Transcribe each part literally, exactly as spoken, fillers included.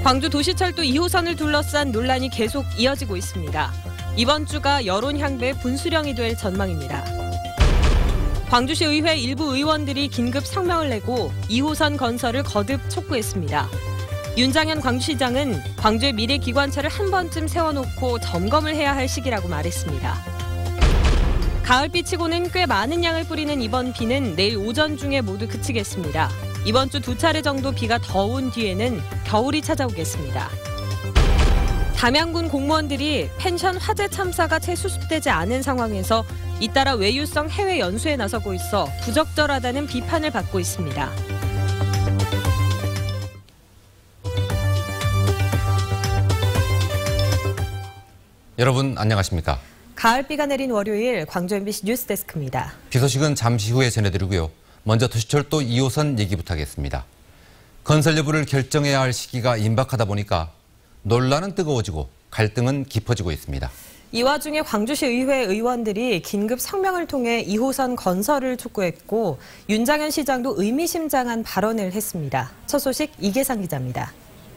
광주 도시철도 이 호선을 둘러싼 논란이 계속 이어지고 있습니다. 이번 주가 여론 향배 분수령이 될 전망입니다. 광주시 의회 일부 의원들이 긴급 성명을 내고 이 호선 건설을 거듭 촉구했습니다. 윤장현 광주시장은 광주의 미래 기관차를 한 번쯤 세워놓고 점검을 해야 할 시기라고 말했습니다. 가을비치고는 꽤 많은 양을 뿌리는 이번 비는 내일 오전 중에 모두 그치겠습니다. 이번 주 두 차례 정도 비가 더 온 뒤에는 겨울이 찾아오겠습니다. 담양군 공무원들이 펜션 화재 참사가 채 수습되지 않은 상황에서 잇따라 외유성 해외 연수에 나서고 있어 부적절하다는 비판을 받고 있습니다. 여러분 안녕하십니까? 가을비가 내린 월요일 광주 엠비씨 뉴스데스크입니다. 비 소식은 잠시 후에 전해드리고요. 먼저 도시철도 이 호선 얘기부터 하겠습니다. 건설 여부를 결정해야 할 시기가 임박하다 보니까 논란은 뜨거워지고 갈등은 깊어지고 있습니다. 이 와중에 광주시 의회 의원들이 긴급 성명을 통해 이 호선 건설을 촉구했고 윤장현 시장도 의미심장한 발언을 했습니다. 첫 소식 이계상 기자입니다.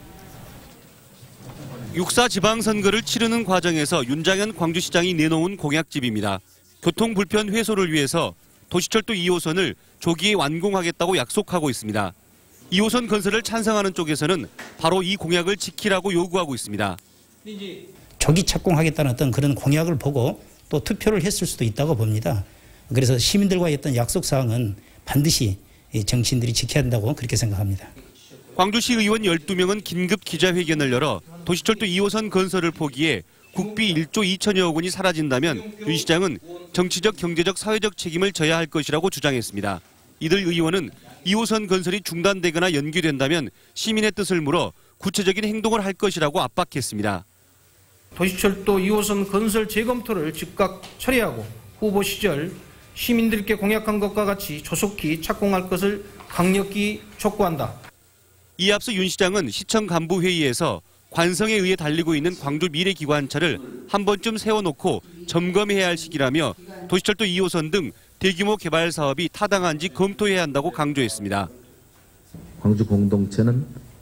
육사 지방선거를 치르는 과정에서 윤장현 광주시장이 내놓은 공약집입니다. 교통 불편 해소를 위해서 도시철도 이 호선을 조기에 완공하겠다고 약속하고 있습니다. 이 호선 건설을 찬성하는 쪽에서는 바로 이 공약을 지키라고 요구하고 있습니다. 조기 착공하겠다는 어떤 그런 공약을 보고 또 투표를 했을 수도 있다고 봅니다. 그래서 시민들과의 어떤 약속 사항은 반드시 정치인들이 지켜야 한다고 그렇게 생각합니다. 광주시 의원 열두 명은 긴급 기자회견을 열어 도시철도 이 호선 건설을 포기해 국비 일조 이천여억 원이 사라진다면 윤 시장은 정치적, 경제적, 사회적 책임을 져야 할 것이라고 주장했습니다. 이들 의원은 이 호선 건설이 중단되거나 연기된다면 시민의 뜻을 물어 구체적인 행동을 할 것이라고 압박했습니다. 도시철도 이 호선 건설 재검토를 즉각 처리하고 후보 시절 시민들께 공약한 것과 같이 조속히 착공할 것을 강력히 촉구한다. 이에 앞서 윤 시장은 시청 간부 회의에서 관성에 의해 달리고 있는 광주 미래기관차를 한 번쯤 세워놓고 점검해야 할 시기라며 도시철도 이 호선 등 대규모 개발 사업이 타당한지 검토해야 한다고 강조했습니다. 광주 공동체는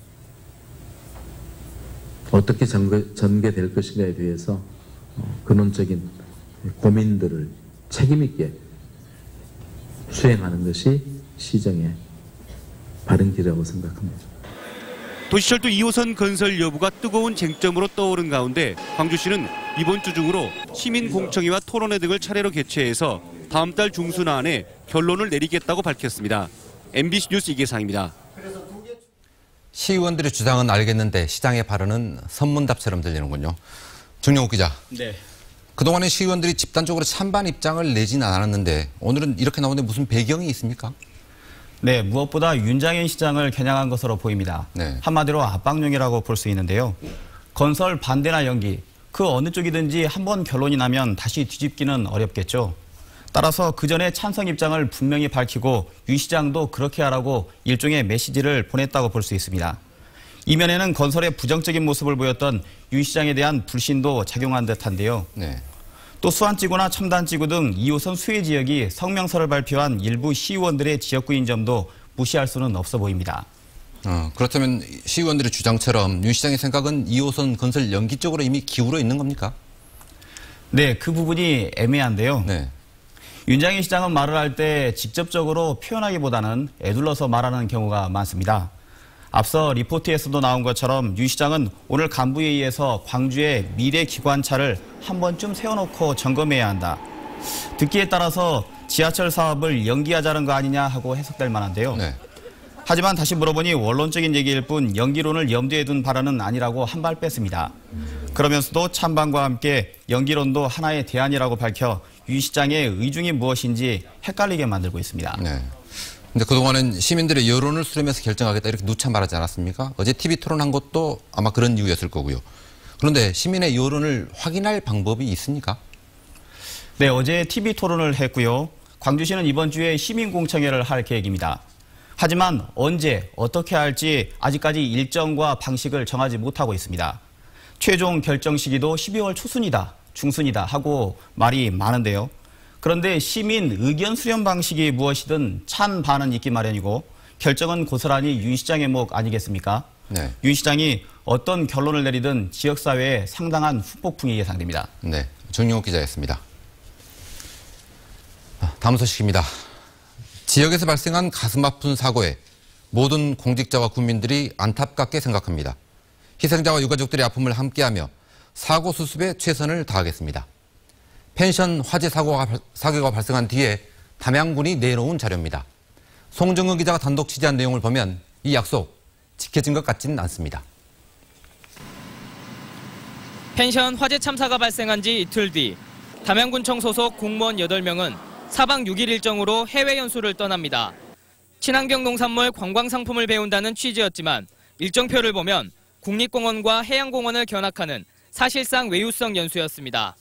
어떻게 전개, 전개될 것인가에 대해서 근원적인 고민들을 책임 있게 수행하는 것이 시정의 바른 길이라고 생각합니다. 도시철도 이 호선 건설 여부가 뜨거운 쟁점으로 떠오른 가운데 광주시는 이번 주 중으로 시민공청회와 토론회 등을 차례로 개최해서 다음 달 중순 안에 결론을 내리겠다고 밝혔습니다. 엠비씨 뉴스 이계상입니다. 시의원들의 주장은 알겠는데 시장의 발언은 선문답처럼 들리는군요. 정영욱 기자. 네. 그동안에 시의원들이 집단적으로 찬반 입장을 내진 않았는데 오늘은 이렇게 나오는데 무슨 배경이 있습니까? 네, 무엇보다 윤장현 시장을 겨냥한 것으로 보입니다. 네. 한마디로 압박용이라고 볼 수 있는데요. 건설 반대나 연기, 그 어느 쪽이든지 한번 결론이 나면 다시 뒤집기는 어렵겠죠. 따라서 그 전에 찬성 입장을 분명히 밝히고 윤 시장도 그렇게 하라고 일종의 메시지를 보냈다고 볼 수 있습니다. 이면에는 건설의 부정적인 모습을 보였던 윤 시장에 대한 불신도 작용한 듯한데요. 네. 또 수안지구나 첨단지구 등 이 호선 수혜 지역이 성명서를 발표한 일부 시의원들의 지역구인 점도 무시할 수는 없어 보입니다. 어, 그렇다면 시의원들의 주장처럼 윤 시장의 생각은 이 호선 건설 연기 쪽으로 이미 기울어 있는 겁니까? 네, 그 부분이 애매한데요. 네. 윤장현 시장은 말을 할 때 직접적으로 표현하기보다는 애둘러서 말하는 경우가 많습니다. 앞서 리포트에서도 나온 것처럼 윤 시장은 오늘 간부회의에서 광주의 미래기관차를 한 번쯤 세워놓고 점검해야 한다. 듣기에 따라서 지하철 사업을 연기하자는 거 아니냐 하고 해석될 만한데요. 네. 하지만 다시 물어보니 원론적인 얘기일 뿐 연기론을 염두에 둔 발언은 아니라고 한 발 뺐습니다. 그러면서도 찬반과 함께 연기론도 하나의 대안이라고 밝혀 윤 시장의 의중이 무엇인지 헷갈리게 만들고 있습니다. 네. 근데 그동안은 시민들의 여론을 수렴해서 결정하겠다 이렇게 누차 말하지 않았습니까? 어제 티비 토론한 것도 아마 그런 이유였을 거고요. 그런데 시민의 여론을 확인할 방법이 있습니까? 네, 어제 티비 토론을 했고요. 광주시는 이번 주에 시민공청회를 할 계획입니다. 하지만 언제 어떻게 할지 아직까지 일정과 방식을 정하지 못하고 있습니다. 최종 결정 시기도 십이월 초순이다, 중순이다 하고 말이 많은데요. 그런데 시민 의견 수렴 방식이 무엇이든 찬반은 있기 마련이고 결정은 고스란히 윤 시장의 목 아니겠습니까? 네. 윤 시장이 어떤 결론을 내리든 지역사회에 상당한 후폭풍이 예상됩니다. 네, 정용욱 기자였습니다. 다음 소식입니다. 지역에서 발생한 가슴 아픈 사고에 모든 공직자와 국민들이 안타깝게 생각합니다. 희생자와 유가족들의 아픔을 함께하며 사고 수습에 최선을 다하겠습니다. 펜션 화재 사고가, 사고가 발생한 뒤에 담양군이 내놓은 자료입니다. 송정근 기자가 단독 취재한 내용을 보면 이 약속 지켜진 것 같지는 않습니다. 펜션 화재 참사가 발생한 지 이틀 뒤 담양군청 소속 공무원 여덟 명은 사 박 육 일 일정으로 해외 연수를 떠납니다. 친환경 농산물 관광 상품을 배운다는 취지였지만 일정표를 보면 국립공원과 해양공원을 견학하는 사실상 외유성 연수였습니다.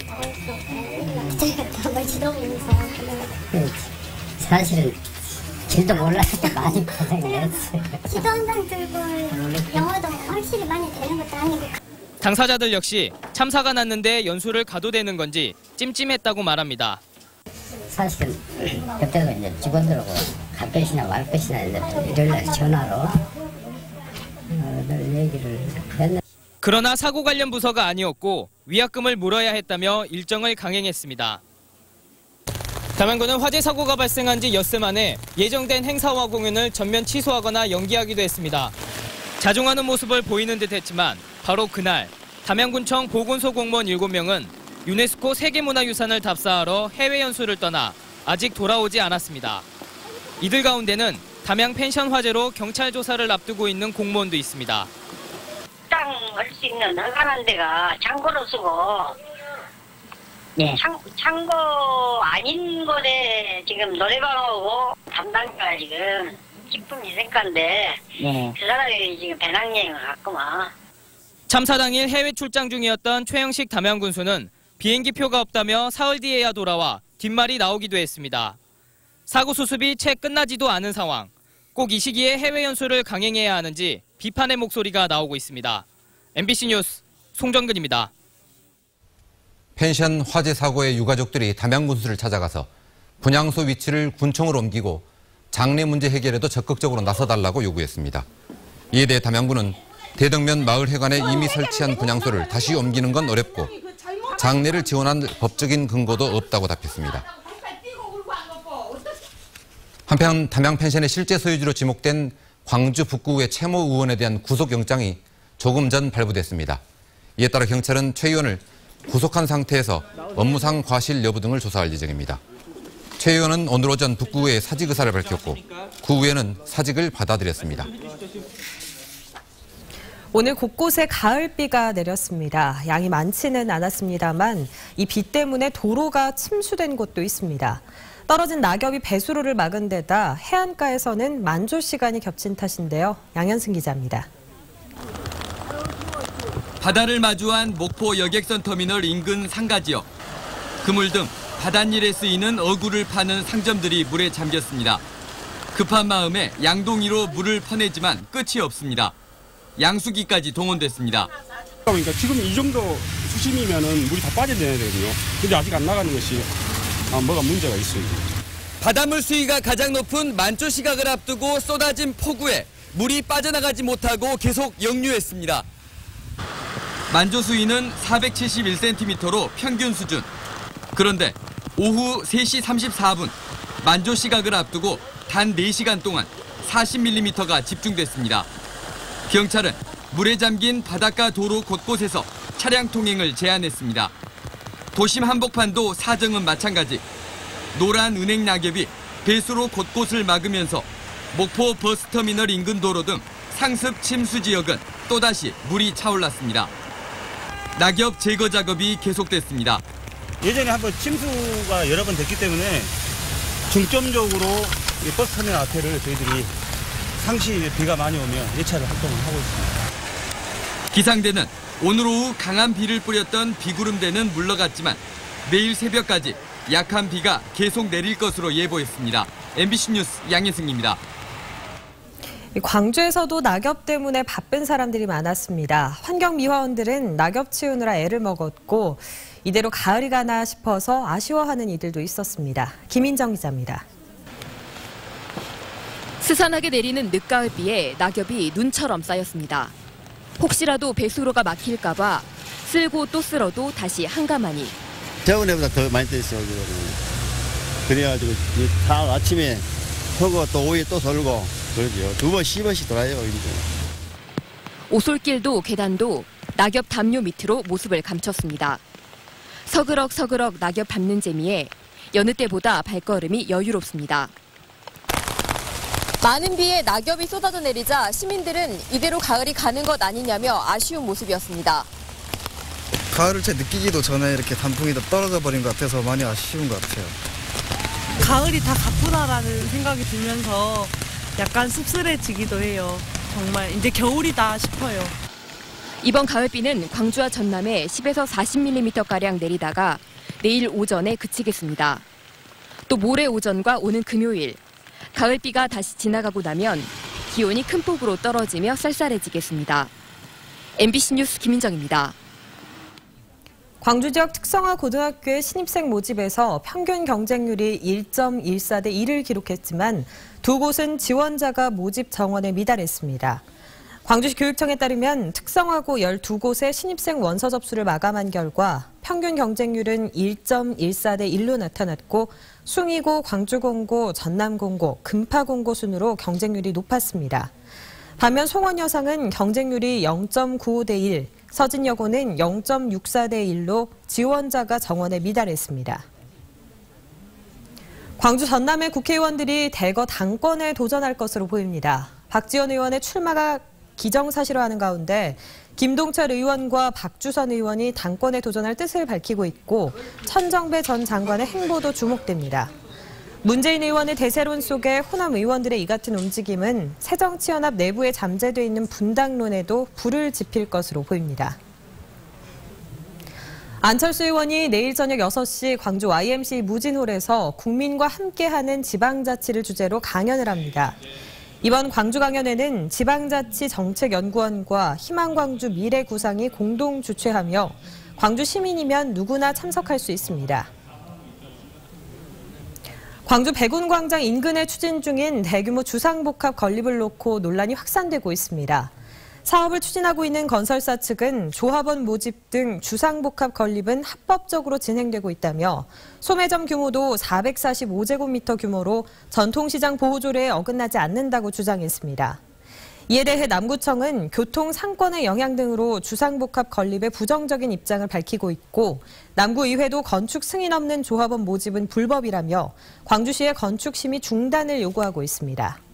사실은 길도 몰라서 많이 고생을 했어요. 지도원장들고 영어도 확실히 많이 되는 것도 아니고. 당사자들 역시 참사가 났는데 연수를 가도 되는 건지 찜찜했다고 말합니다. 사실은 그때도 이제 직원들하고 갈 것이나 말 것이나 일요일날 전화로 어, 늘 얘기를 했는데. 그러나 사고 관련 부서가 아니었고 위약금을 물어야 했다며 일정을 강행했습니다. 담양군은 화재 사고가 발생한 지 엿새 만에 예정된 행사와 공연을 전면 취소하거나 연기하기도 했습니다. 자중하는 모습을 보이는 듯 했지만 바로 그날 담양군청 보건소 공무원 일곱 명은 유네스코 세계문화유산을 답사하러 해외 연수를 떠나 아직 돌아오지 않았습니다. 이들 가운데는 담양 펜션 화재로 경찰 조사를 앞두고 있는 공무원도 있습니다. 할 수 있는 허가한 데가 창고로 쓰고 예. 창, 창고 아닌 곳에 지금 노래방하고 담당자가 지금 식품 위생과인데 예. 그 사람이 지금 배낭여행을 갔구만. 참사 당일 해외 출장 중이었던 최영식 담양군수는 비행기표가 없다며 사흘 뒤에야 돌아와 뒷말이 나오기도 했습니다. 사고 수습이 채 끝나지도 않은 상황. 꼭 이 시기에 해외 연수를 강행해야 하는지 비판의 목소리가 나오고 있습니다. 엠비씨 뉴스 송정근입니다. 펜션 화재 사고의 유가족들이 담양군수를 찾아가서 분향소 위치를 군청으로 옮기고 장례 문제 해결에도 적극적으로 나서달라고 요구했습니다. 이에 대해 담양군은 대덕면 마을회관에 이미 설치한 분향소를 다시 옮기는 건 어렵고 장례를 지원한 법적인 근거도 없다고 답했습니다. 한편 담양 펜션의 실제 소유주로 지목된 광주 북구의 최모 의원에 대한 구속영장이 조금 전 발부됐습니다. 이에 따라 경찰은 최 의원을 구속한 상태에서 업무상 과실 여부 등을 조사할 예정입니다. 최 의원은 오늘 오전 북구에 사직 의사를 밝혔고 구 의원은 사직을 받아들였습니다. 오늘 곳곳에 가을비가 내렸습니다. 양이 많지는 않았습니다만 이 비 때문에 도로가 침수된 곳도 있습니다. 떨어진 낙엽이 배수로를 막은 데다 해안가에서는 만조 시간이 겹친 탓인데요. 양현승 기자입니다. 바다를 마주한 목포 여객선 터미널 인근 상가 지역. 그물 등 바닷일에 쓰이는 어구를 파는 상점들이 물에 잠겼습니다. 급한 마음에 양동이로 물을 퍼내지만 끝이 없습니다. 양수기까지 동원됐습니다. 그러니까 지금 이 정도 수심이면은 물이 다 빠져내야 되거든요. 근데 아직 안 나가는 것이 아, 뭐가 문제가 있어요. 바닷물 수위가 가장 높은 만조 시각을 앞두고 쏟아진 폭우에 물이 빠져나가지 못하고 계속 역류했습니다. 만조 수위는 사백칠십일 센티미터로 평균 수준. 그런데 오후 세 시 삼십사 분 만조 시각을 앞두고 단 네 시간 동안 사십 밀리미터가 집중됐습니다. 경찰은 물에 잠긴 바닷가 도로 곳곳에서 차량 통행을 제한했습니다. 도심 한복판도 사정은 마찬가지. 노란 은행 낙엽이 배수로 곳곳을 막으면서 목포 버스터미널 인근 도로 등 상습 침수 지역은 또다시 물이 차올랐습니다. 낙엽 제거 작업이 계속됐습니다. 예전에 한번 침수가 여러 번 됐기 때문에 중점적으로 버스터미널 앞에를 저희들이 상시 비가 많이 오면 예차를 활동을 하고 있습니다. 기상대는 오늘 오후 강한 비를 뿌렸던 비구름대는 물러갔지만 내일 새벽까지 약한 비가 계속 내릴 것으로 예보했습니다. 엠비씨 뉴스 양혜승입니다. 광주에서도 낙엽 때문에 바쁜 사람들이 많았습니다. 환경미화원들은 낙엽 치우느라 애를 먹었고 이대로 가을이 가나 싶어서 아쉬워하는 이들도 있었습니다. 김인정 기자입니다. 스산하게 내리는 늦가을비에 낙엽이 눈처럼 쌓였습니다. 혹시라도 배수로가 막힐까 봐 쓸고 또 쓸어도 다시 한가마니. 저번에보다 더 많이 떴어요. 그래가지고 다 아침에 서고 또 오후에 또 돌고 그러죠. 두 번, 십 번씩 돌아요. 오솔길도 계단도 낙엽 담요 밑으로 모습을 감췄습니다. 서그럭서그럭 낙엽 밟는 재미에 여느 때보다 발걸음이 여유롭습니다. 많은 비에 낙엽이 쏟아져 내리자 시민들은 이대로 가을이 가는 것 아니냐며 아쉬운 모습이었습니다. 가을을 채 느끼기도 전에 이렇게 단풍이 다 떨어져 버린 것 같아서 많이 아쉬운 것 같아요. 가을이 다 갔구나라는 생각이 들면서 약간 씁쓸해지기도 해요. 정말 이제 겨울이다 싶어요. 이번 가을비는 광주와 전남에 십에서 사십 밀리미터가량 내리다가 내일 오전에 그치겠습니다. 또 모레 오전과 오는 금요일, 가을비가 다시 지나가고 나면 기온이 큰 폭으로 떨어지며 쌀쌀해지겠습니다. 엠비씨 뉴스 김민정입니다. 광주 지역 특성화 고등학교의 신입생 모집에서 평균 경쟁률이 일 점 일사 대 일을 기록했지만 두 곳은 지원자가 모집 정원에 미달했습니다. 광주시 교육청에 따르면 특성화고 열두 곳의 신입생 원서 접수를 마감한 결과 평균 경쟁률은 일 점 일사 대 일로 나타났고 숭이고, 광주공고, 전남공고, 금파공고 순으로 경쟁률이 높았습니다. 반면 송원여상은 경쟁률이 영 점 구오 대 일, 서진여고는 영 점 육사 대 일로 지원자가 정원에 미달했습니다. 광주 전남의 국회의원들이 대거 당권에 도전할 것으로 보입니다. 박지원 의원의 출마가 기정사실화하는 가운데 김동철 의원과 박주선 의원이 당권에 도전할 뜻을 밝히고 있고 천정배 전 장관의 행보도 주목됩니다. 문재인 의원의 대세론 속에 호남 의원들의 이 같은 움직임은 새정치연합 내부에 잠재돼 있는 분당론에도 불을 지필 것으로 보입니다. 안철수 의원이 내일 저녁 여섯 시 광주 와이엠씨 무진홀에서 국민과 함께하는 지방자치를 주제로 강연을 합니다. 이번 광주 강연회는 지방자치정책연구원과 희망광주 미래구상이 공동 주최하며 광주 시민이면 누구나 참석할 수 있습니다. 광주 백운광장 인근에 추진 중인 대규모 주상복합 건립을 놓고 논란이 확산되고 있습니다. 사업을 추진하고 있는 건설사 측은 조합원 모집 등 주상복합 건립은 합법적으로 진행되고 있다며 소매점 규모도 사백사십오 제곱미터 규모로 전통시장 보호조례에 어긋나지 않는다고 주장했습니다. 이에 대해 남구청은 교통, 상권의 영향 등으로 주상복합 건립에 부정적인 입장을 밝히고 있고 남구의회도 건축 승인 없는 조합원 모집은 불법이라며 광주시의 건축 심의 중단을 요구하고 있습니다.